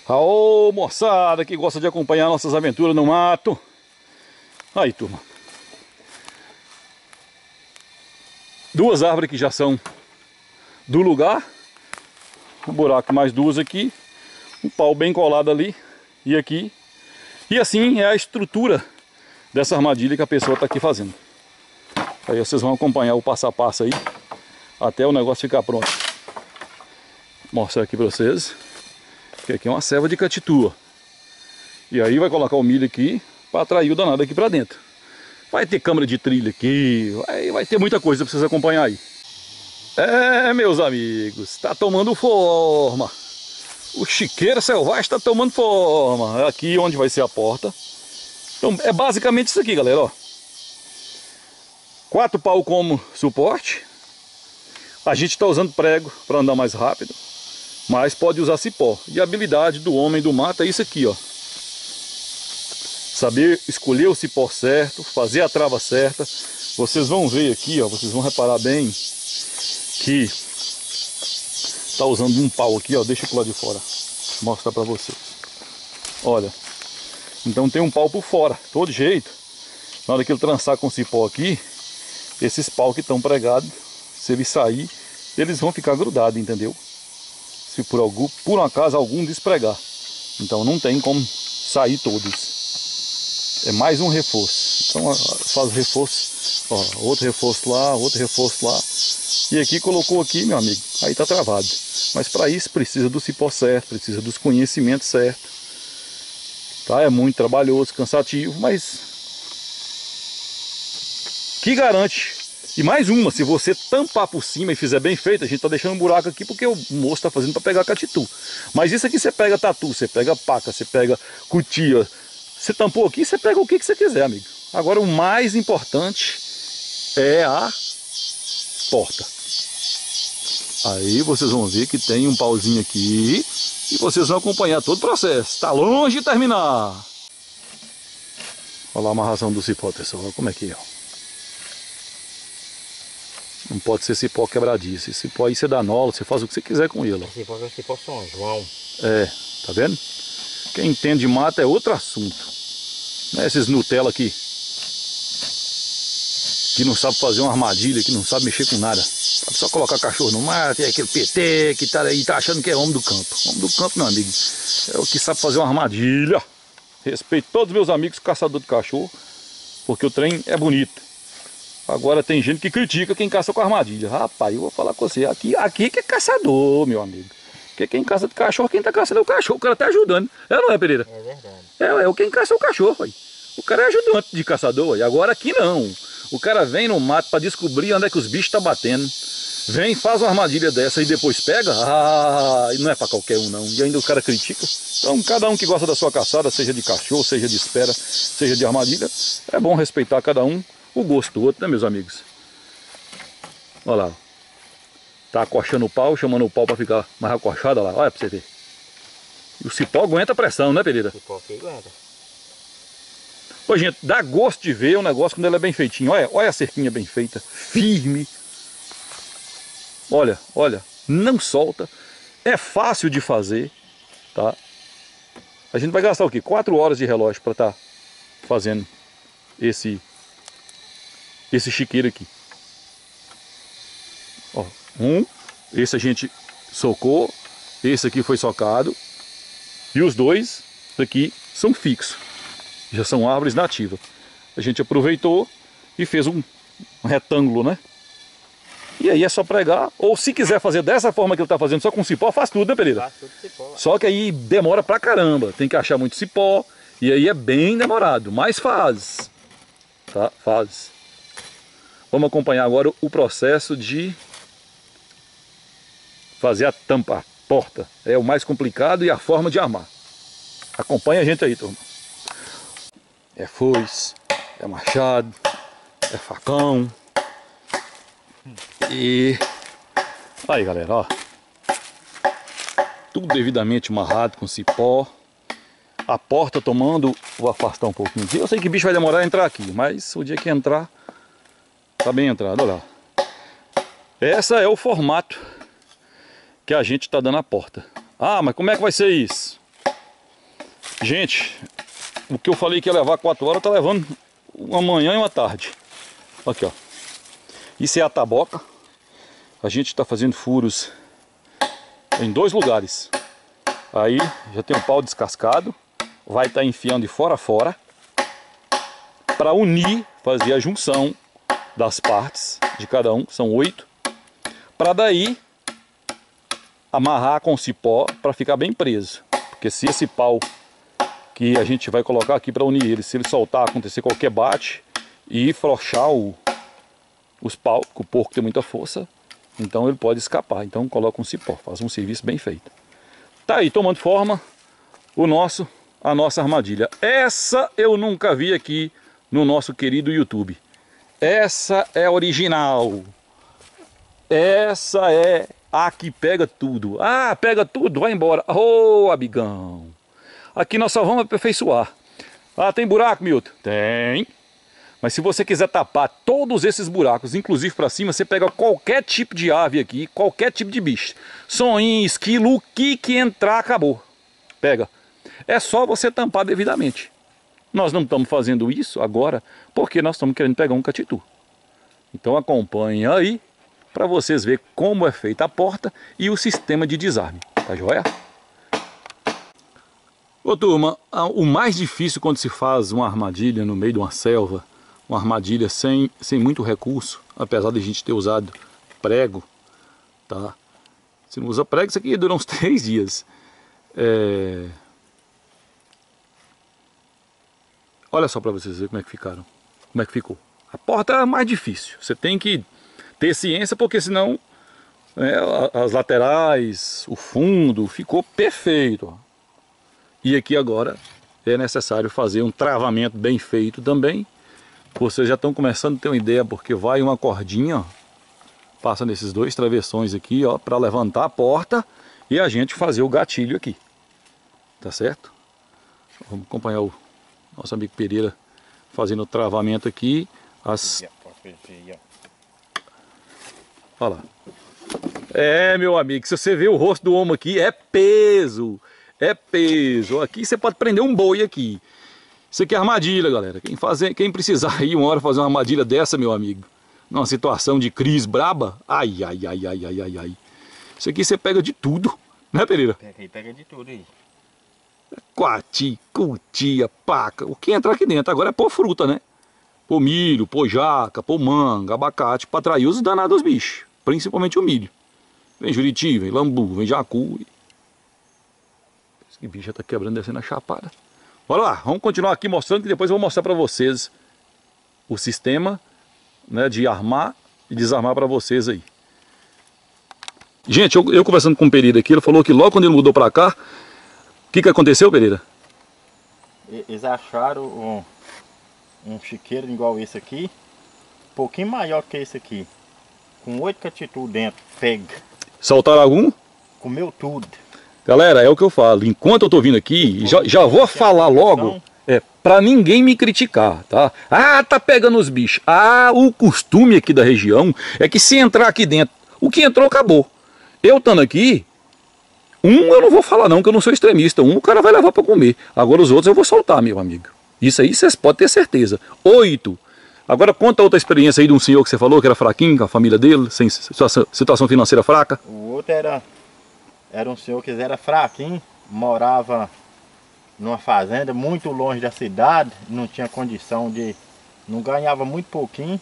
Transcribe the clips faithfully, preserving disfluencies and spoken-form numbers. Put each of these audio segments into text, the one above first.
Aô, moçada que gosta de acompanhar nossas aventuras no mato. Aí, turma. Duas árvores que já são do lugar. Um buraco mais duas aqui. Um pau bem colado ali e aqui. E assim é a estrutura dessa armadilha que a pessoa está aqui fazendo. Aí vocês vão acompanhar o passo a passo aí até o negócio ficar pronto. Vou mostrar aqui para vocês. Que aqui é uma selva de catitua. E aí vai colocar o milho aqui para atrair o danado aqui para dentro. Vai ter câmara de trilha aqui, vai, vai ter muita coisa para vocês acompanhar aí. É, meus amigos, está tomando forma. O chiqueiro selvagem está tomando forma. É aqui onde vai ser a porta. Então é basicamente isso aqui, galera, ó. Quatro pau como suporte. A gente está usando prego para andar mais rápido. Mas pode usar cipó. E a habilidade do homem do mato é isso aqui, ó. Saber escolher o cipó certo, fazer a trava certa. Vocês vão ver aqui, ó, vocês vão reparar bem que tá usando um pau aqui, ó. Deixa eu pular de fora. Vou mostrar para vocês. Olha. Então tem um pau por fora, todo jeito. Na hora que ele trançar com o cipó aqui, esses pau que estão pregados, se ele sair, eles vão ficar grudados, entendeu? Se por, algum, por um acaso algum despregar. Então não tem como sair todos. É mais um reforço. Então faz reforço, ó, outro reforço lá, outro reforço lá. E aqui colocou aqui, meu amigo, aí tá travado. Mas para isso precisa do cipó certo, precisa dos conhecimentos certos. Tá? É muito trabalhoso, cansativo, mas que garante. E mais uma, se você tampar por cima e fizer bem feito, a gente tá deixando um buraco aqui porque o moço tá fazendo para pegar catitu. Mas isso aqui você pega tatu, você pega paca, você pega cutia. Você tampou aqui, você pega o que, que você quiser, amigo. Agora o mais importante é a porta. Aí vocês vão ver que tem um pauzinho aqui e vocês vão acompanhar todo o processo. Tá longe de terminar. Olha lá a amarração do cipó, pessoal. Olha como é que é, ó. Não pode ser cipó quebradiço. Esse cipó aí você dá nola, você faz o que você quiser com ele. Ó. Esse cipó é cipó São João. É, tá vendo? Quem entende de mato é outro assunto. Não é esses Nutella aqui que não sabe fazer uma armadilha, que não sabe mexer com nada. Sabe só colocar cachorro no mato, é aquele P T que tá aí, tá achando que é homem do campo. Homem do campo, meu amigo, é o que sabe fazer uma armadilha. Respeito todos os meus amigos caçadores de cachorro, porque o trem é bonito. Agora tem gente que critica quem caça com armadilha. Rapaz, eu vou falar com você, aqui, aqui que é caçador, meu amigo. Porque quem caça de cachorro, quem tá caçando é o cachorro, o cara tá ajudando. É ou não é, Pereira? É verdade. É, é quem caça é o cachorro, aí. O cara é ajudante de caçador, aí. Agora aqui não. O cara vem no mato para descobrir onde é que os bichos estão batendo. Vem, faz uma armadilha dessa e depois pega. Ah, não é para qualquer um não. E ainda o cara critica. Então cada um que gosta da sua caçada, seja de cachorro, seja de espera, seja de armadilha, é bom respeitar cada um o gosto do outro, né, meus amigos? Olha lá. Tá acochando o pau, chamando o pau para ficar mais acochado, olha lá. Olha para você ver. E o cipó aguenta a pressão, né, Pereira? O cipó aqui aguenta. Ô, gente, dá gosto de ver o negócio quando ele é bem feitinho. Olha, olha a cerquinha bem feita, firme. Olha, olha, não solta. É fácil de fazer, tá? A gente vai gastar o quê? Quatro horas de relógio para estar tá fazendo esse esse chiqueiro aqui. Ó, um, esse a gente socou, esse aqui foi socado e os dois aqui são fixos. Já são árvores nativas. A gente aproveitou e fez um, um retângulo, né? E aí é só pregar, ou se quiser fazer dessa forma que ele está fazendo, só com cipó, faz tudo, né, Pereira? Faz tudo cipó. Só que aí demora pra caramba, tem que achar muito cipó, e aí é bem demorado, mas faz, tá? Faz. Vamos acompanhar agora o processo de fazer a tampa, a porta. É o mais complicado e a forma de armar. Acompanha a gente aí, turma. É foice, é machado, é facão. E aí, galera, ó. Tudo devidamente amarrado com cipó. A porta tomando, vou afastar um pouquinho aqui. Eu sei que o bicho vai demorar a entrar aqui, mas o dia que entrar, tá bem entrado, olha lá. Essa é o formato que a gente tá dando a porta. Ah, mas como é que vai ser isso? Gente, o que eu falei que ia levar quatro horas, tá levando uma manhã e uma tarde. Aqui, ó. Isso é a taboca. A gente está fazendo furos em dois lugares. Aí já tem um pau descascado. Vai estar tá enfiando de fora a fora. Para unir, fazer a junção das partes de cada um. São oito. Para daí amarrar com cipó para ficar bem preso. Porque se esse pau que a gente vai colocar aqui para unir ele, se ele soltar, acontecer qualquer bate e frouxar o, os pau, que o porco tem muita força, então ele pode escapar. Então coloca um cipó, faz um serviço bem feito. Tá aí tomando forma o nosso, a nossa armadilha. Essa eu nunca vi aqui no nosso querido YouTube. Essa é original. Essa é a que pega tudo. Ah, pega tudo, vai embora. Ô, oh, amigão. Aqui nós só vamos aperfeiçoar. Ah, tem buraco, Milton? Tem. Mas se você quiser tapar todos esses buracos, inclusive para cima, você pega qualquer tipo de ave aqui, qualquer tipo de bicho. Soninho, esquilo, o que que entrar, acabou. Pega. É só você tampar devidamente. Nós não estamos fazendo isso agora porque nós estamos querendo pegar um catitu. Então acompanhe aí para vocês verem como é feita a porta e o sistema de desarme. Tá joia? Ô turma, o mais difícil quando se faz uma armadilha no meio de uma selva, uma armadilha sem, sem muito recurso, apesar de a gente ter usado prego, tá? Se não usa prego, isso aqui dura uns três dias. É... Olha só para vocês verem como é que ficaram, como é que ficou. A porta é mais difícil, você tem que ter ciência, porque senão é, as laterais, o fundo, ficou perfeito. Ó. E aqui agora é necessário fazer um travamento bem feito também. Vocês já estão começando a ter uma ideia, porque vai uma cordinha, ó, passa nesses dois travessões aqui, ó, para levantar a porta e a gente fazer o gatilho aqui. Tá certo? Vamos acompanhar o nosso amigo Pereira fazendo o travamento aqui. As... Olha lá. É, meu amigo, se você ver o rosto do homem aqui, é peso. É peso. Aqui você pode prender um boi aqui. Isso aqui é armadilha, galera. Quem, fazer, quem precisar aí uma hora fazer uma armadilha dessa, meu amigo, numa situação de crise braba, ai, ai, ai, ai, ai, ai, ai. Isso aqui você pega de tudo, né, Pereira? Pega aí, pega de tudo aí. Coati, cutia, paca. O que entrar aqui dentro agora é pôr fruta, né? Pôr milho, pôr jaca, pôr manga, abacate, para atrair os danados dos bichos. Principalmente o milho. Vem juriti, vem lambu, vem jacu. Esse bicho já tá quebrando, descendo a chapada. Bora lá, vamos continuar aqui mostrando, que depois eu vou mostrar para vocês o sistema, né, de armar e desarmar para vocês aí. Gente, eu, eu conversando com o Pereira aqui, ele falou que logo quando ele mudou para cá, o que que aconteceu, Pereira? Eles acharam um, um chiqueiro igual esse aqui, um pouquinho maior que esse aqui, com oito catitu dentro, pega. Soltaram algum? Comeu tudo. Galera, é o que eu falo, enquanto eu tô vindo aqui, já, já vou falar logo, é, pra ninguém me criticar, tá? Ah, tá pegando os bichos. Ah, o costume aqui da região é que se entrar aqui dentro, o que entrou acabou. Eu estando aqui, um eu não vou falar não, que eu não sou extremista, um o cara vai levar pra comer. Agora os outros eu vou soltar, meu amigo. Isso aí vocês podem ter certeza. Oito. Agora conta outra experiência aí de um senhor que você falou que era fraquinho, com a família dele, sem situação, situação financeira fraca. O outro era... Era um senhor que era fraquinho, morava numa fazenda muito longe da cidade, não tinha condição de... Não ganhava muito pouquinho.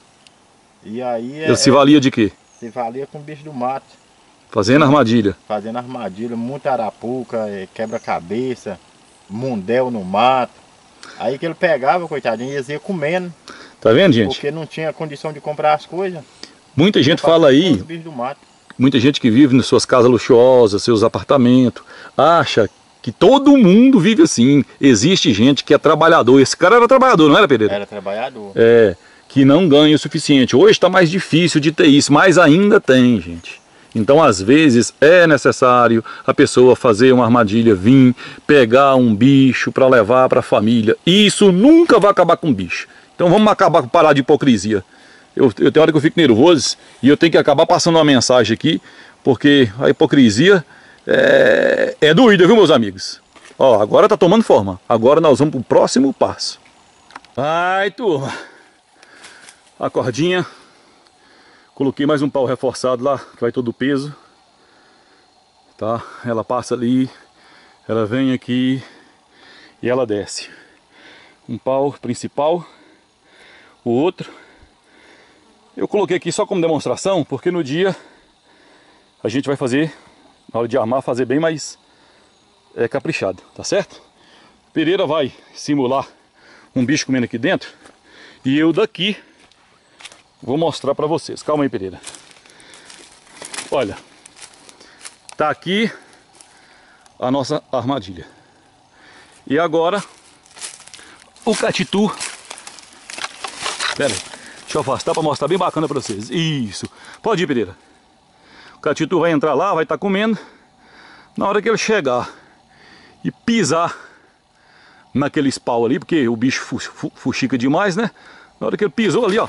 E aí... Ele é, se valia de quê? Se valia com bicho do mato. Fazendo armadilha. Fazendo armadilha, muita arapuca, quebra-cabeça, mundel no mato. Aí que ele pegava, coitadinho, e eles iam comendo. Tá vendo, gente? Porque não tinha condição de comprar as coisas. Muita gente fala aí... Os bichos do mato. Muita gente que vive nas suas casas luxuosas, seus apartamentos, acha que todo mundo vive assim. Existe gente que é trabalhador. Esse cara era trabalhador, não era, Pereira? Era trabalhador. É, que não ganha o suficiente. Hoje está mais difícil de ter isso, mas ainda tem, gente. Então, às vezes, é necessário a pessoa fazer uma armadilha, vir, pegar um bicho para levar para a família. E isso nunca vai acabar com o bicho. Então, vamos acabar com parar de hipocrisia. Eu, eu tenho hora que eu fico nervoso e eu tenho que acabar passando uma mensagem aqui, porque a hipocrisia é, é doída, viu, meus amigos? Ó, agora tá tomando forma. Agora nós vamos pro próximo passo. Vai, turma. A cordinha. Coloquei mais um pau reforçado lá, que vai todo o peso. Tá? Ela passa ali, ela vem aqui e ela desce. Um pau principal, o outro. Eu coloquei aqui só como demonstração, porque no dia a gente vai fazer, na hora de armar, fazer bem mais é, caprichado, tá certo? Pereira vai simular um bicho comendo aqui dentro e eu daqui vou mostrar pra vocês. Calma aí, Pereira. Olha, tá aqui a nossa armadilha. E agora o catitu. Pera aí, deixa eu afastar pra mostrar bem bacana pra vocês. Isso, pode ir, Pereira. O catitu vai entrar lá, vai estar comendo. Na hora que ele chegar e pisar naquele pau ali, porque o bicho fu fu fuxica demais, né? Na hora que ele pisou ali, ó.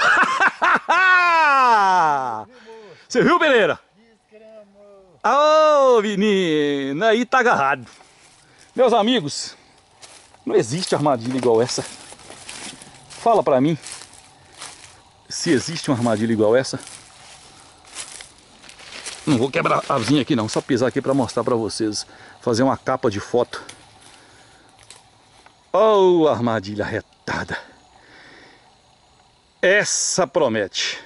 Você viu, Pereira? Ô, oh, menino, aí tá agarrado. Meus amigos, não existe armadilha igual essa. Fala pra mim se existe uma armadilha igual essa. Não vou quebrar a asinha aqui não, só pisar aqui pra mostrar pra vocês. Fazer uma capa de foto. Oh, armadilha retada. Essa promete.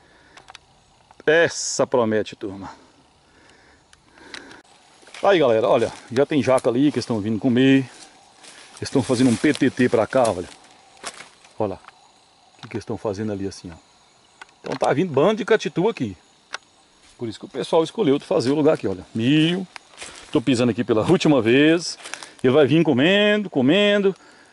Essa promete, turma. Aí, galera, olha, já tem jaca ali que estão vindo comer. Eles estão fazendo um P T T pra cá, olha. Olha lá. O que, que eles estão fazendo ali assim, ó. Então tá vindo bando de catitu aqui. Por isso que o pessoal escolheu fazer o lugar aqui, olha. Milho. Tô pisando aqui pela última vez. Ele vai vir comendo, comendo.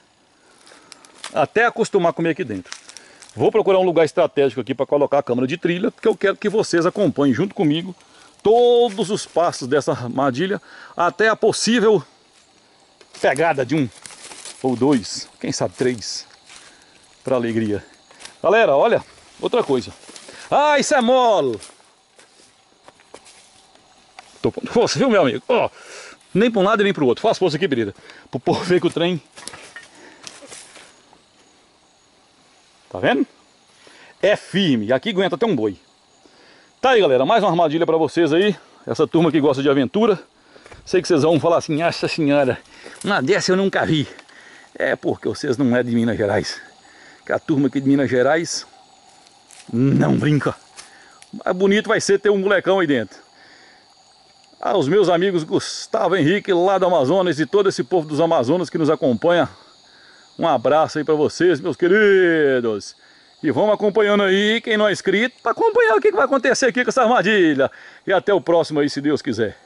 Até acostumar a comer aqui dentro. Vou procurar um lugar estratégico aqui para colocar a câmera de trilha, porque eu quero que vocês acompanhem junto comigo todos os passos dessa armadilha, até a possível pegada de um ou dois, quem sabe três, para alegria. Galera, olha, outra coisa. Ah, isso é mole! Tô pondo força, viu, meu amigo? Ó, nem para um lado e nem para o outro. Faz força aqui, Pereira, pro povo ver que o trem... Tá vendo? É firme. Aqui aguenta até um boi. Tá aí, galera. Mais uma armadilha pra vocês aí. Essa turma que gosta de aventura. Sei que vocês vão falar assim, nossa senhora, uma dessa eu nunca vi. É porque vocês não é de Minas Gerais. Que a turma aqui de Minas Gerais não brinca. Mais bonito vai ser ter um molecão aí dentro. Aos meus amigos Gustavo Henrique lá do Amazonas e todo esse povo dos Amazonas que nos acompanha. Um abraço aí pra vocês, meus queridos. E vamos acompanhando aí, quem não é inscrito, para acompanhar o que vai acontecer aqui com essa armadilha. E até o próximo aí, se Deus quiser.